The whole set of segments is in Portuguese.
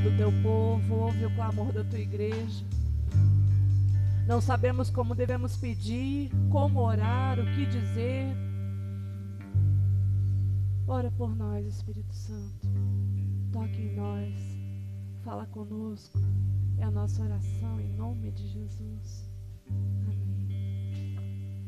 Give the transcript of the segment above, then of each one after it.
do teu povo, ouve o clamor da tua igreja. Não sabemos como devemos pedir, como orar, o que dizer. Ora por nós, Espírito Santo. Toque em nós. Fala conosco. É a nossa oração em nome de Jesus. Amém.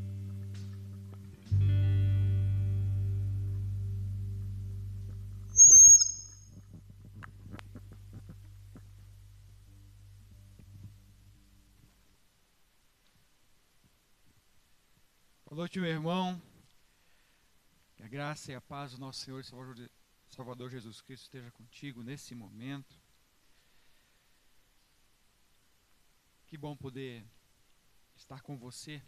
Boa noite, meu irmão. Que a graça e a paz do nosso Senhor e Salvador Jesus Cristo esteja contigo nesse momento. Que bom poder estar com você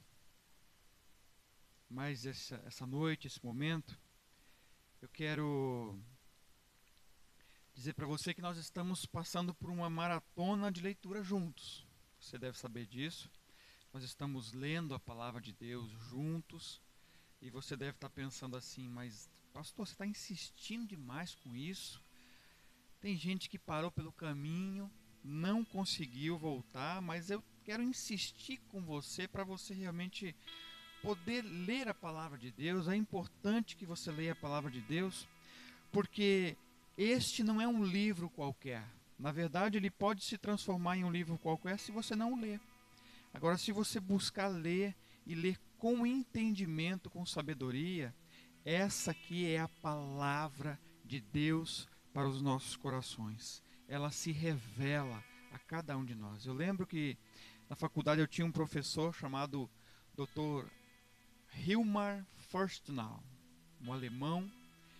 mais essa noite, esse momento. Eu quero dizer para você que nós estamos passando por uma maratona de leitura juntos. Você deve saber disso. Nós estamos lendo a palavra de Deus juntos. E você deve estar pensando assim, mas pastor, você está insistindo demais com isso? Tem gente que parou pelo caminho, não conseguiu voltar, mas eu quero insistir com você para você realmente poder ler a palavra de Deus. É importante que você leia a palavra de Deus, porque este não é um livro qualquer. Na verdade, ele pode se transformar em um livro qualquer se você não ler. Agora, se você buscar ler e ler com entendimento, com sabedoria, essa aqui é a palavra de Deus para os nossos corações. Ela se revela a cada um de nós. Eu lembro que na faculdade eu tinha um professor chamado Dr. Hilmar Forstenau, um alemão.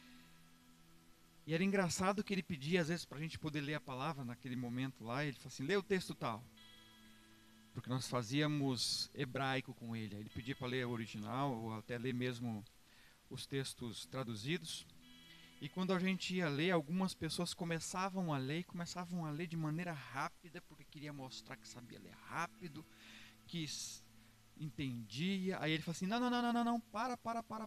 E era engraçado que ele pedia às vezes para a gente poder ler a palavra naquele momento lá. Ele falou assim, lê o texto tal. Porque nós fazíamos hebraico com ele. Ele pedia para ler o original, ou até ler mesmo os textos traduzidos. E quando a gente ia ler, algumas pessoas começavam a ler de maneira rápida, porque queria mostrar que sabia ler rápido, que entendia. Aí ele falou assim, não, para.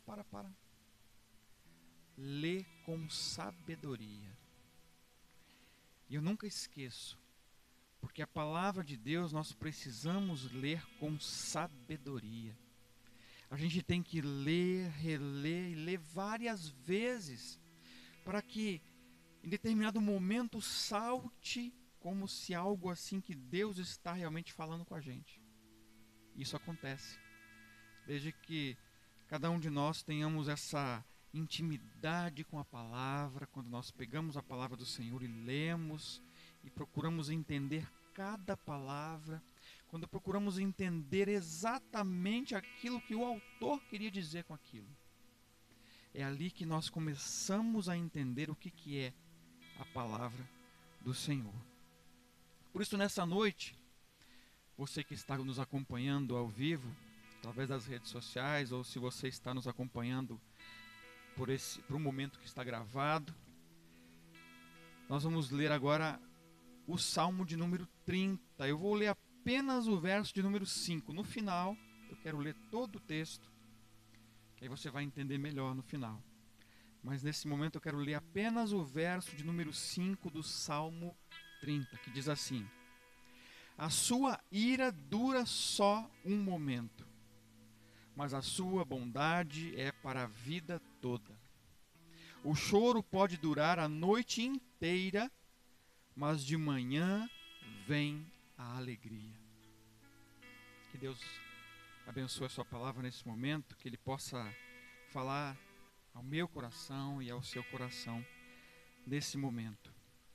Lê com sabedoria. E eu nunca esqueço, porque a palavra de Deus nós precisamos ler com sabedoria. A gente tem que ler, reler e ler várias vezes, para que em determinado momento salte como se algo assim que Deus está realmente falando com a gente. Isso acontece. Desde que cada um de nós tenhamos essa intimidade com a palavra, quando nós pegamos a palavra do Senhor e lemos, e procuramos entender cada palavra, quando procuramos entender exatamente aquilo que o autor queria dizer com aquilo. É ali que nós começamos a entender o que é a palavra do Senhor. Por isso, nessa noite, você que está nos acompanhando ao vivo, através das redes sociais, ou se você está nos acompanhando por um momento que está gravado, nós vamos ler agora o Salmo de número 30. Eu vou ler apenas o verso de número 5. No final, eu quero ler todo o texto, que aí você vai entender melhor no final. Mas nesse momento eu quero ler apenas o verso de número 5 do Salmo 30, que diz assim: a sua ira dura só um momento, mas a sua bondade é para a vida toda. O choro pode durar a noite inteira, mas de manhã vem a alegria. Que Deus abençoe a sua palavra nesse momento, que Ele possa falar ao meu coração e ao seu coração nesse momento.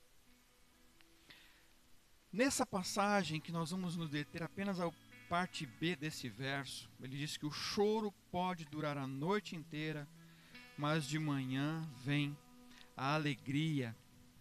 Nessa passagem que nós vamos nos deter apenas a parte B desse verso, ele diz que o choro pode durar a noite inteira, mas de manhã vem a alegria.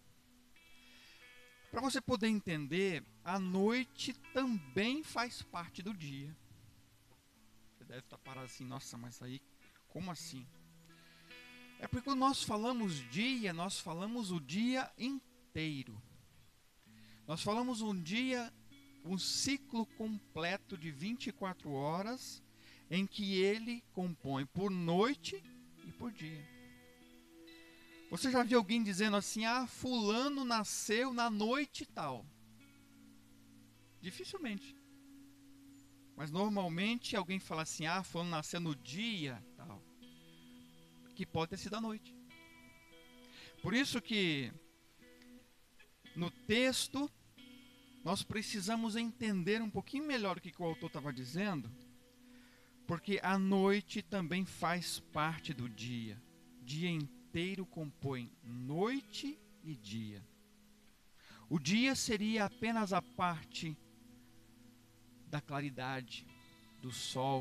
Para você poder entender, a noite também faz parte do dia. Você deve estar parado assim, nossa, mas aí, como assim? É porque quando nós falamos dia, nós falamos o dia inteiro. Nós falamos um dia, um ciclo completo de 24 horas, em que ele compõe por noite e por dia. Você já viu alguém dizendo assim, fulano nasceu na noite tal? Dificilmente. Mas normalmente alguém fala assim, fulano nasceu no dia tal. Que pode ter sido à noite. Por isso que no texto nós precisamos entender um pouquinho melhor o que o autor estava dizendo, porque a noite também faz parte do dia. Dia inteiro compõe noite e dia. O dia seria apenas a parte da claridade, do sol.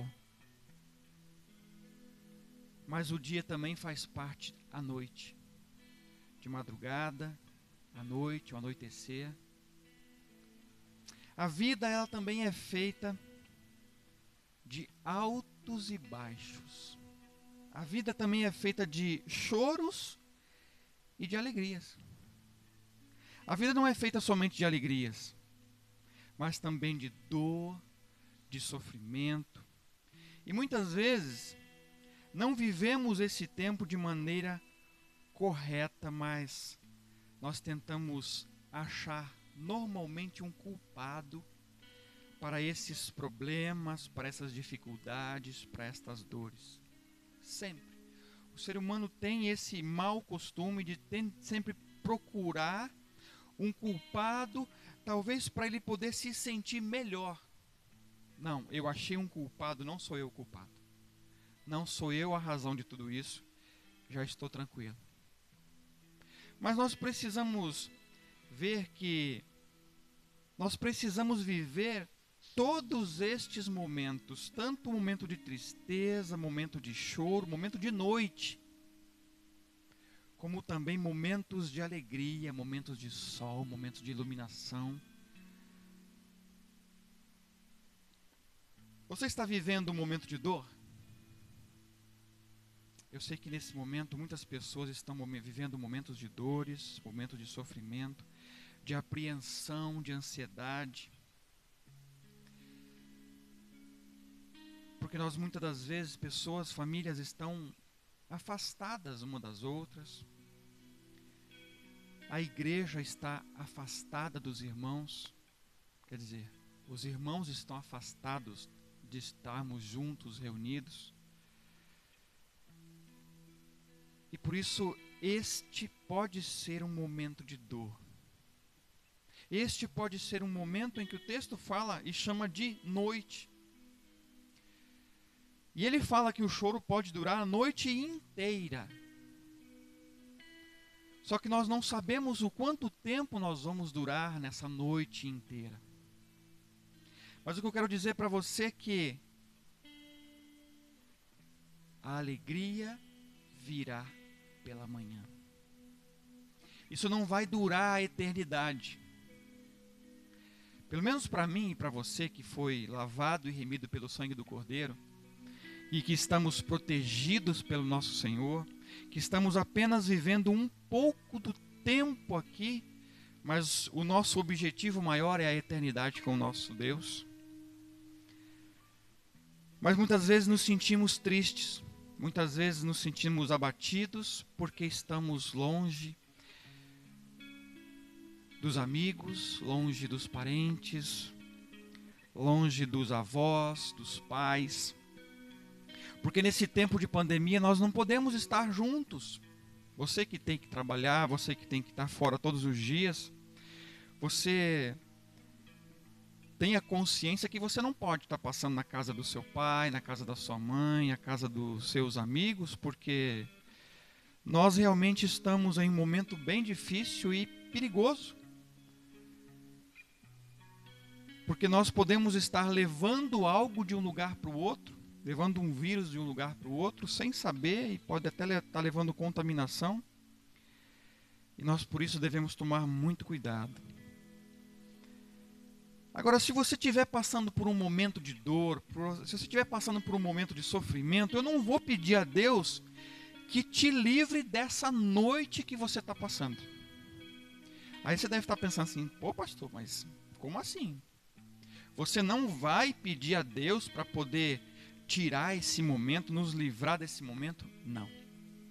Mas o dia também faz parte à noite. De madrugada, à noite, ao anoitecer. A vida, ela também é feita de altos e baixos. A vida também é feita de choros e de alegrias. A vida não é feita somente de alegrias, mas também de dor, de sofrimento. E muitas vezes não vivemos esse tempo de maneira correta, mas nós tentamos achar normalmente um culpado para esses problemas, para essas dificuldades, para estas dores. Sempre. O ser humano tem esse mau costume de sempre procurar um culpado, talvez para ele poder se sentir melhor. Não, eu achei um culpado, não sou eu o culpado. Não sou eu a razão de tudo isso, já estou tranquilo. Mas nós precisamos ver que nós precisamos viver todos estes momentos, tanto o momento de tristeza, momento de choro, momento de noite, como também momentos de alegria, momentos de sol, momentos de iluminação. Você está vivendo um momento de dor? Eu sei que nesse momento muitas pessoas estão vivendo momentos de dores, momentos de sofrimento, de apreensão, de ansiedade. Porque nós muitas das vezes, pessoas, famílias estão afastadas uma das outras. A igreja está afastada dos irmãos. Quer dizer, os irmãos estão afastados de estarmos juntos, reunidos. E por isso, este pode ser um momento de dor. Este pode ser um momento em que o texto fala e chama de noite. E ele fala que o choro pode durar a noite inteira. Só que nós não sabemos o quanto tempo nós vamos durar nessa noite inteira. Mas o que eu quero dizer para você é que a alegria virá pela manhã. Isso não vai durar a eternidade. Pelo menos para mim e para você que foi lavado e remido pelo sangue do Cordeiro, e que estamos protegidos pelo nosso Senhor, que estamos apenas vivendo um pouco do tempo aqui, mas o nosso objetivo maior é a eternidade com o nosso Deus. Mas muitas vezes nos sentimos tristes, muitas vezes nos sentimos abatidos, porque estamos longe dos amigos, longe dos parentes, longe dos avós, dos pais. Porque nesse tempo de pandemia nós não podemos estar juntos. Você que tem que trabalhar, você que tem que estar fora todos os dias, você tenha consciência que você não pode estar passando na casa do seu pai, na casa da sua mãe, na casa dos seus amigos, porque nós realmente estamos em um momento bem difícil e perigoso. Porque nós podemos estar levando algo de um lugar para o outro, levando um vírus de um lugar para o outro, sem saber, e pode até estar levando contaminação. E nós por isso devemos tomar muito cuidado. Agora, se você estiver passando por um momento de dor, se você estiver passando por um momento de sofrimento, eu não vou pedir a Deus que te livre dessa noite que você está passando. Aí você deve estar pensando assim, pô pastor, mas como assim? Você não vai pedir a Deus para poder tirar esse momento, nos livrar desse momento? Não.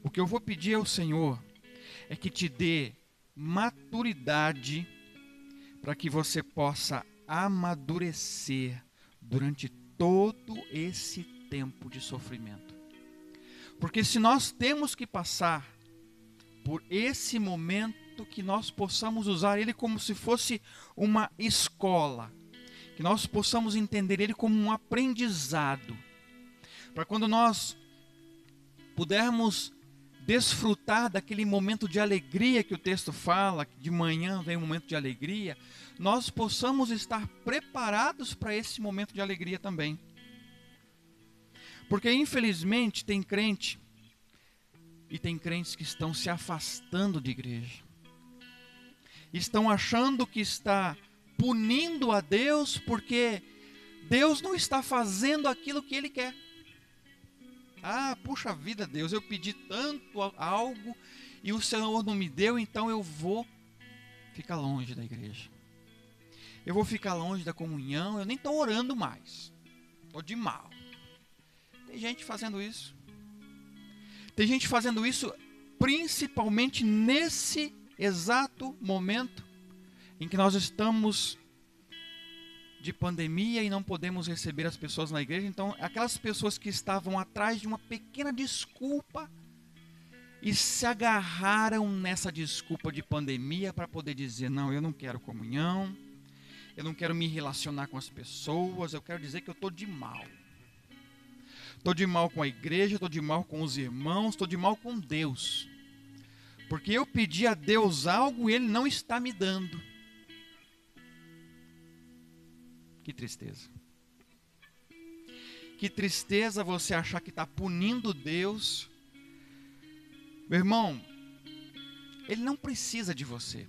o que eu vou pedir ao Senhor é que te dê maturidade para que você possa amadurecer durante todo esse tempo de sofrimento. Porque se nós temos que passar por esse momento, que nós possamos usar ele como se fosse uma escola, que nós possamos entender ele como um aprendizado, para quando nós pudermos desfrutar daquele momento de alegria que o texto fala, que de manhã vem um momento de alegria, nós possamos estar preparados para esse momento de alegria também. Porque infelizmente tem crente, e tem crentes que estão se afastando de igreja, estão achando que está punindo a Deus porque Deus não está fazendo aquilo que Ele quer. Ah, puxa vida, Deus, eu pedi tanto algo e o Senhor não me deu, então eu vou ficar longe da igreja. Eu vou ficar longe da comunhão, eu nem estou orando mais. Estou de mal. Tem gente fazendo isso. Tem gente fazendo isso principalmente nesse exato momento em que nós estamos de pandemia e não podemos receber as pessoas na igreja. Então, aquelas pessoas que estavam atrás de uma pequena desculpa e se agarraram nessa desculpa de pandemia para poder dizer, não, eu não quero comunhão, eu não quero me relacionar com as pessoas, eu quero dizer que eu estou de mal. Estou de mal com a igreja, estou de mal com os irmãos, estou de mal com Deus. Porque eu pedi a Deus algo e Ele não está me dando. Que tristeza. Que tristeza você achar que está punindo Deus. Meu irmão, Ele não precisa de você.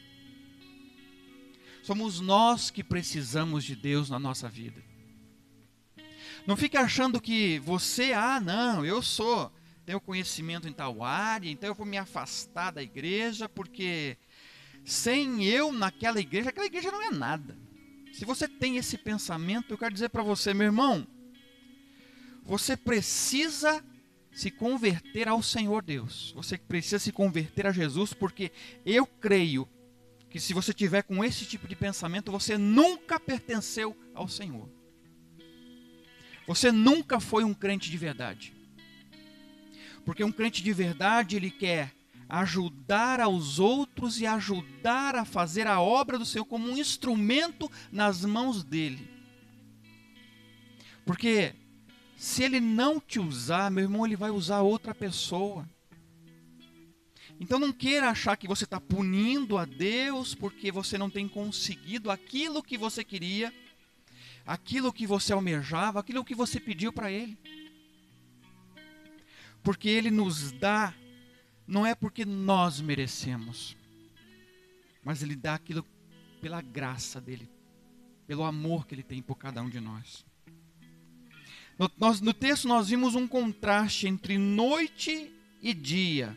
Somos nós que precisamos de Deus na nossa vida. Não fique achando que você, não, eu tenho conhecimento em tal área, então eu vou me afastar da igreja, porque sem eu naquela igreja, aquela igreja não é nada. Se você tem esse pensamento, eu quero dizer para você, meu irmão, você precisa se converter ao Senhor Deus. Você precisa se converter a Jesus, porque eu creio que se você tiver com esse tipo de pensamento, você nunca pertenceu ao Senhor. Você nunca foi um crente de verdade. Porque um crente de verdade, ele quer ajudar aos outros e ajudar a fazer a obra do Senhor como um instrumento nas mãos dele. Porque se ele não te usar, meu irmão, ele vai usar outra pessoa. Então não queira achar que você está punindo a Deus porque você não tem conseguido aquilo que você queria, aquilo que você almejava, aquilo que você pediu para Ele. Porque Ele nos dá, não é porque nós merecemos, mas Ele dá aquilo pela graça dEle, pelo amor que Ele tem por cada um de nós. No texto nós vimos um contraste entre noite e dia.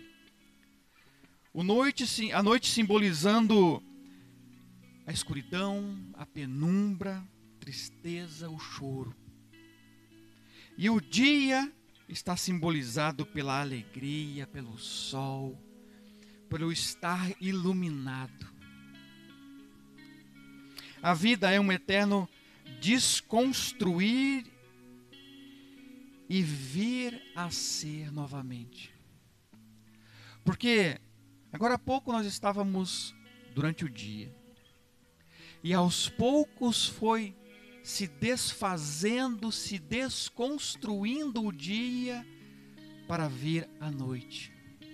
A noite simbolizando a escuridão, a penumbra, a tristeza, o choro. E o dia está simbolizado pela alegria, pelo sol, pelo estar iluminado. A vida é um eterno desconstruir e vir a ser novamente. Porque agora há pouco nós estávamos durante o dia. E aos poucos foi se desfazendo, se desconstruindo o dia para vir a noite.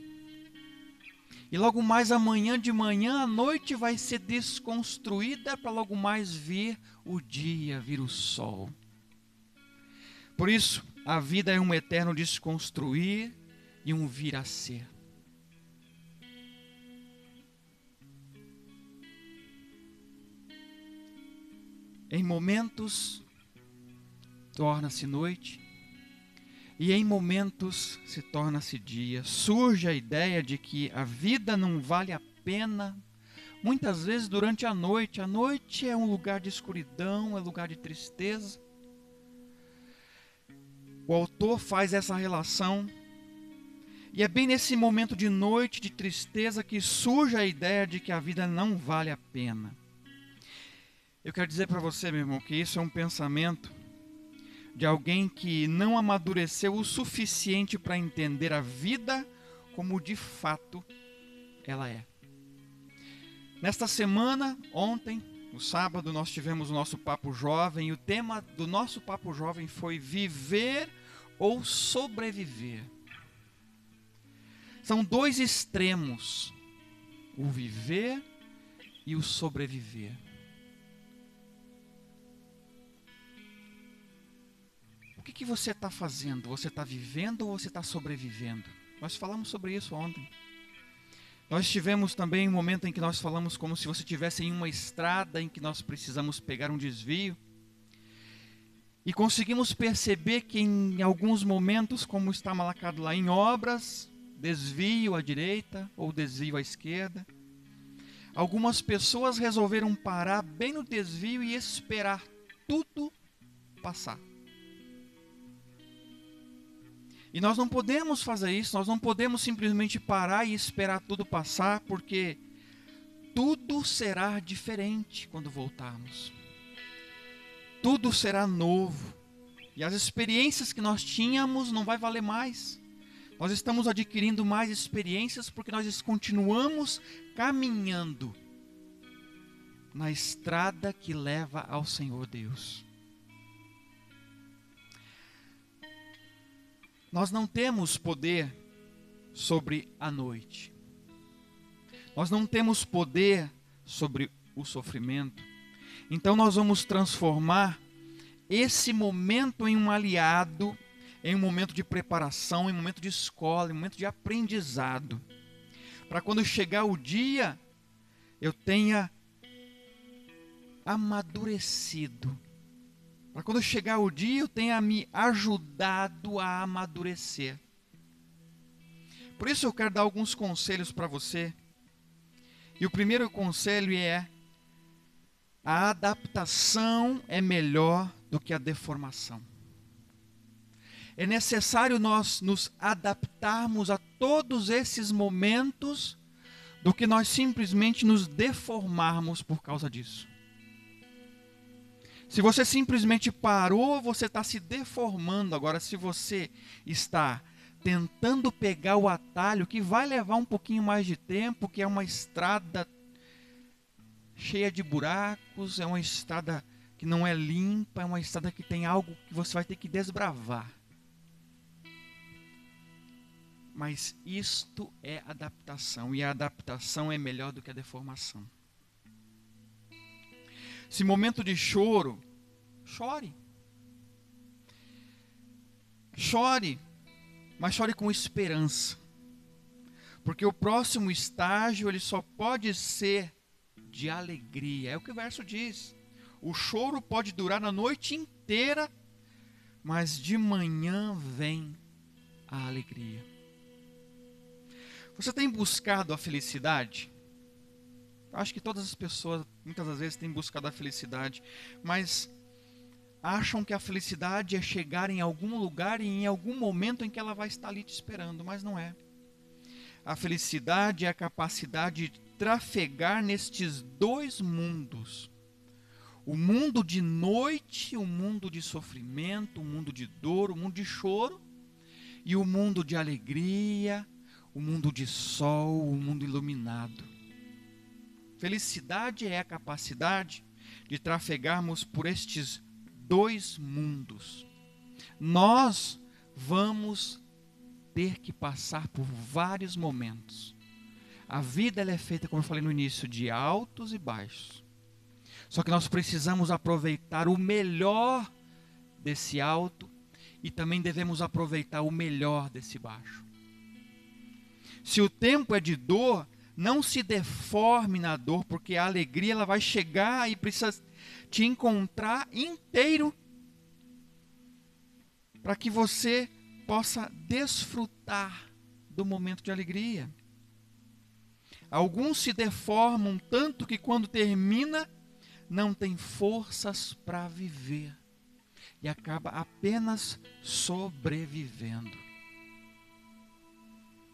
E logo mais amanhã de manhã, a noite vai ser desconstruída para logo mais vir o dia, vir o sol. Por isso, a vida é um eterno desconstruir e um vir a ser. Em momentos torna-se noite e em momentos se torna-se dia. Surge a ideia de que a vida não vale a pena, muitas vezes durante a noite. A noite é um lugar de escuridão, é um lugar de tristeza. O autor faz essa relação E é bem nesse momento de noite, de tristeza, que surge a ideia de que a vida não vale a pena. Eu quero dizer para você, meu irmão, que isso é um pensamento de alguém que não amadureceu o suficiente para entender a vida como de fato ela é. Nesta semana, ontem, no sábado, nós tivemos o nosso Papo Jovem, e o tema do nosso Papo Jovem foi viver ou sobreviver. São dois extremos, o viver e o sobreviver. O que você está fazendo? Você está vivendo ou você está sobrevivendo? Nós falamos sobre isso ontem. Nós tivemos também um momento em que nós falamos como se você estivesse em uma estrada em que nós precisamos pegar um desvio. E conseguimos perceber que em alguns momentos, como está marcado lá em obras, desvio à direita ou desvio à esquerda, algumas pessoas resolveram parar bem no desvio e esperar tudo passar. E nós não podemos fazer isso, nós não podemos simplesmente parar e esperar tudo passar, porque tudo será diferente quando voltarmos. Tudo será novo. E as experiências que nós tínhamos não vai valer mais. Nós estamos adquirindo mais experiências porque nós continuamos caminhando na estrada que leva ao Senhor Deus. Nós não temos poder sobre a noite. Nós não temos poder sobre o sofrimento. Então nós vamos transformar esse momento em um aliado, em um momento de preparação, em um momento de escola, em um momento de aprendizado. Para quando chegar o dia, eu tenha amadurecido. Para quando chegar o dia, eu tenha me ajudado a amadurecer. Por isso eu quero dar alguns conselhos para você. E o primeiro conselho é: a adaptação é melhor do que a deformação. É necessário nós nos adaptarmos a todos esses momentos do que nós simplesmente nos deformarmos por causa disso. Se você simplesmente parou, você está se deformando. Agora, se você está tentando pegar o atalho, que vai levar um pouquinho mais de tempo, que é uma estrada cheia de buracos, é uma estrada que não é limpa, é uma estrada que tem algo que você vai ter que desbravar. Mas isto é adaptação, e a adaptação é melhor do que a deformação. Se momento de choro, chore. Chore, mas chore com esperança. Porque o próximo estágio, ele só pode ser de alegria. É o que o verso diz. O choro pode durar a noite inteira, mas de manhã vem a alegria. Você tem buscado a felicidade? Acho que todas as pessoas, muitas das vezes, têm buscado a felicidade, mas acham que a felicidade é chegar em algum lugar e em algum momento em que ela vai estar ali te esperando, mas não é. A felicidade é a capacidade de trafegar nestes dois mundos. O mundo de noite, o mundo de sofrimento, o mundo de dor, o mundo de choro, e o mundo de alegria, o mundo de sol, o mundo iluminado. Felicidade é a capacidade de trafegarmos por estes dois mundos. Nós vamos ter que passar por vários momentos. A vida ela é feita, como eu falei no início, de altos e baixos. Só que nós precisamos aproveitar o melhor desse alto e também devemos aproveitar o melhor desse baixo. Se o tempo é de dor, não se deforme na dor, porque a alegria ela vai chegar e precisa te encontrar inteiro para que você possa desfrutar do momento de alegria. Alguns se deformam tanto que quando termina, não tem forças para viver e acaba apenas sobrevivendo.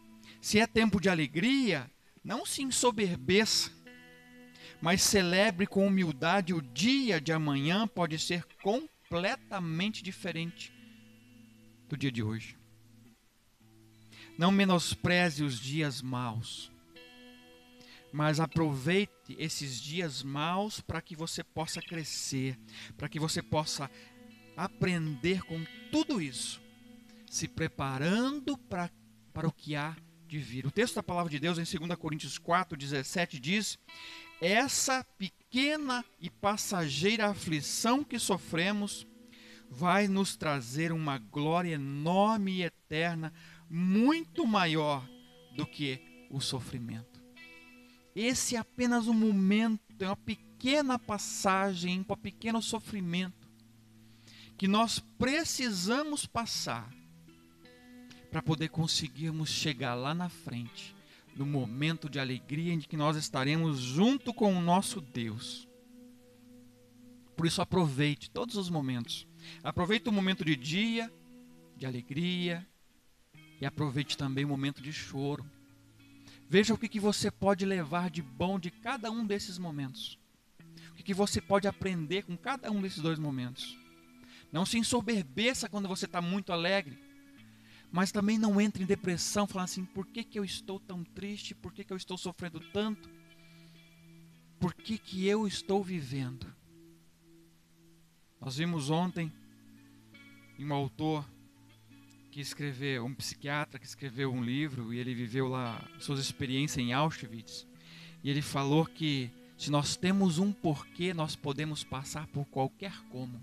Se é tempo de alegria, não se ensoberbeça, mas celebre com humildade. O dia de amanhã pode ser completamente diferente do dia de hoje. Não menospreze os dias maus, mas aproveite esses dias maus para que você possa crescer, para que você possa aprender com tudo isso, se preparando para o que há de vir. O texto da palavra de Deus em 2 Coríntios 4:17 diz: essa pequena e passageira aflição que sofremos vai nos trazer uma glória enorme e eterna, muito maior do que o sofrimento. Esse é apenas um momento, é uma pequena passagem, um pequeno sofrimento que nós precisamos passar para poder conseguirmos chegar lá na frente, no momento de alegria em que nós estaremos junto com o nosso Deus. Por isso aproveite todos os momentos. Aproveite o momento de dia, de alegria, e aproveite também o momento de choro. Veja o que você pode levar de bom de cada um desses momentos. O que você pode aprender com cada um desses dois momentos. Não se ensoberbeça quando você está muito alegre, mas também não entre em depressão, falando assim: por que eu estou tão triste? Por que eu estou sofrendo tanto? Por que eu estou vivendo? Nós vimos ontem um autor que escreveu, um psiquiatra que escreveu um livro, e ele viveu lá suas experiências em Auschwitz, e ele falou que se nós temos um porquê, nós podemos passar por qualquer como.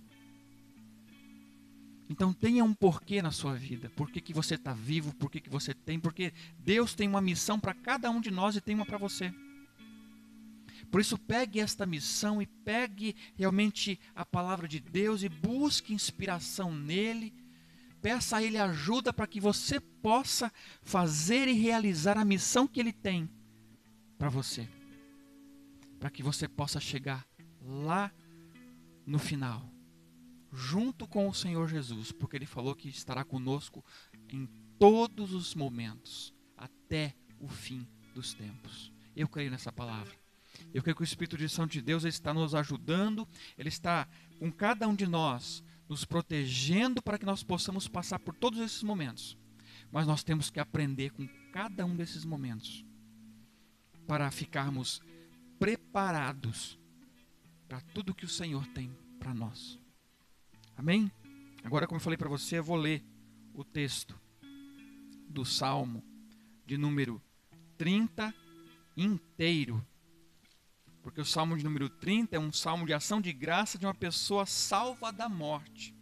Então tenha um porquê na sua vida, por que você está vivo, por que você tem, porque Deus tem uma missão para cada um de nós e tem uma para você. Por isso pegue esta missão e pegue realmente a palavra de Deus e busque inspiração nele. Peça a ele ajuda para que você possa fazer e realizar a missão que ele tem para você. Para que você possa chegar lá no final, junto com o Senhor Jesus, porque ele falou que estará conosco em todos os momentos, até o fim dos tempos. Eu creio nessa palavra. Eu creio que o Espírito de Santo de Deus está nos ajudando, ele está com cada um de nós, nos protegendo para que nós possamos passar por todos esses momentos. Mas nós temos que aprender com cada um desses momentos para ficarmos preparados para tudo que o Senhor tem para nós. Amém? Agora, como eu falei para você, eu vou ler o texto do Salmo de número 30 inteiro. Porque o Salmo de número 30 é um salmo de ação de graça de uma pessoa salva da morte.